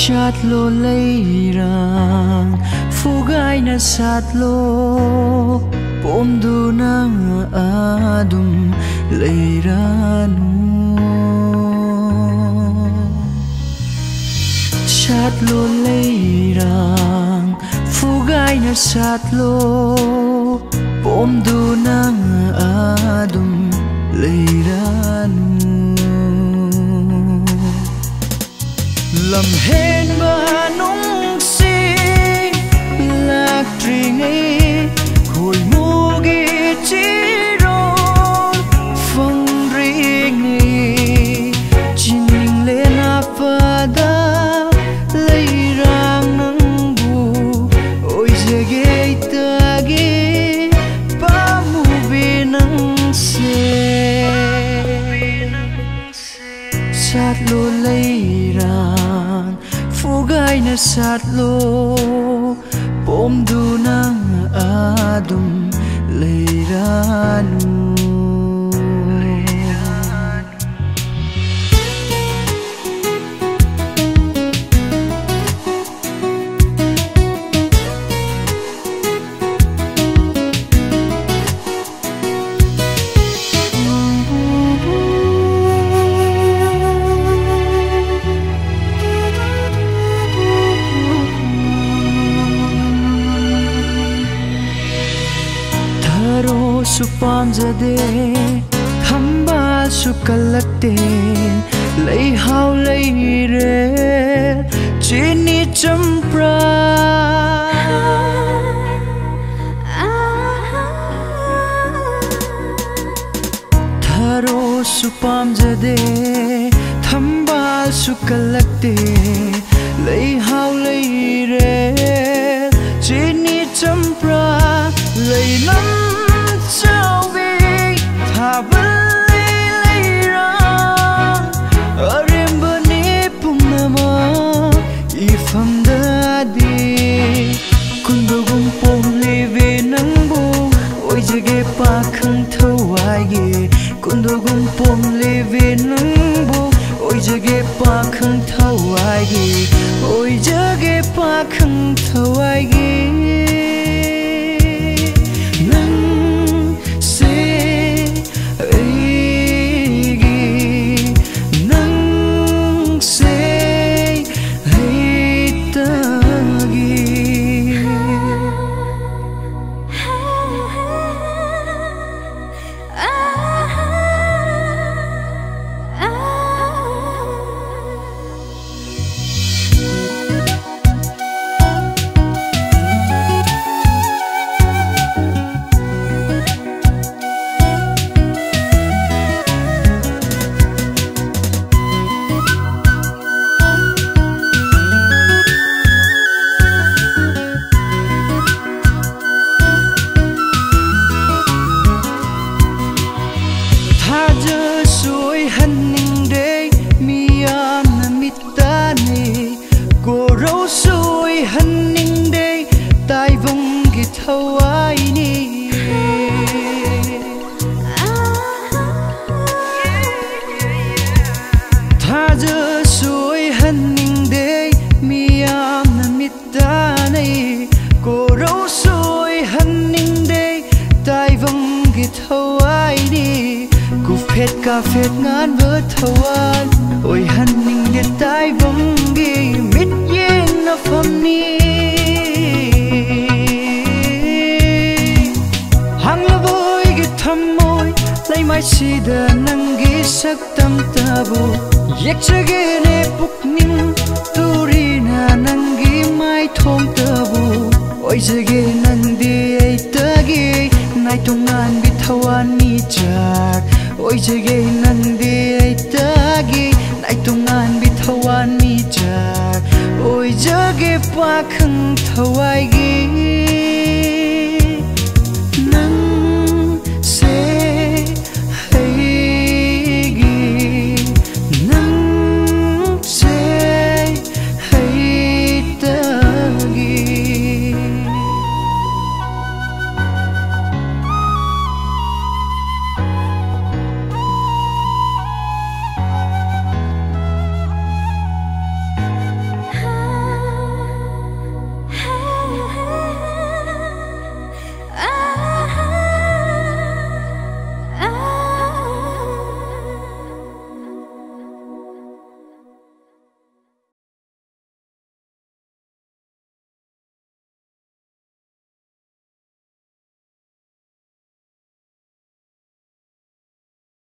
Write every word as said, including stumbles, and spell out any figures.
chát lô lấy ràng phu gai na sát lô bom du nang adum lấy ra nu chát lô lấy ràng phu gai na sát lô bom du nang adum lấy ra nu lầm hên mà nung si lạc trì nghi hồi ngu ghi chỉ rồi phong ri nghi chỉ nhìn lên áp đá lấy rang nắng bù ôi giờ ghê ta ghê ba mu bi nắng xe sát lô lấy rang phu gai na sát lô bom du nang adum lấy ra nu su pam za de thamba su kalate lấy hao lấy re chini champra tharo su pam za de thamba su kalate lấy hao lấy re chini champra lấy năm trao về thả vẫn lấy lấy ra ở đêm bờ ní bùng nama y pham đã đi kun đồ gom pom lê về nắng bu ôi giờ ghé pa khăng thâu ai ghé kun đồ gom pom lê về nắng bu ôi giờ ghé pa khăng thâu ai ghé ôi giờ ghé pa khăng thâu ai ghé cà phê ngán vỡ thâu an ôi hân ninh để tai vong ghi mít yên nó phẩm ni hang la vui ghi thầm môi lấy mai si đờ năng ghi sắc tâm ta bu yek cha ghi ne buk nim turi na năng ghi mai thong ta bu ôi giờ ghi năng đi ai ta ghi nai tung an bị thâu an ni chak ôi giờ ghê năn đi ai ta ghi nai tung an bị thâu an mi chạc ôi giờ ghê pa khăng thâu ai ghi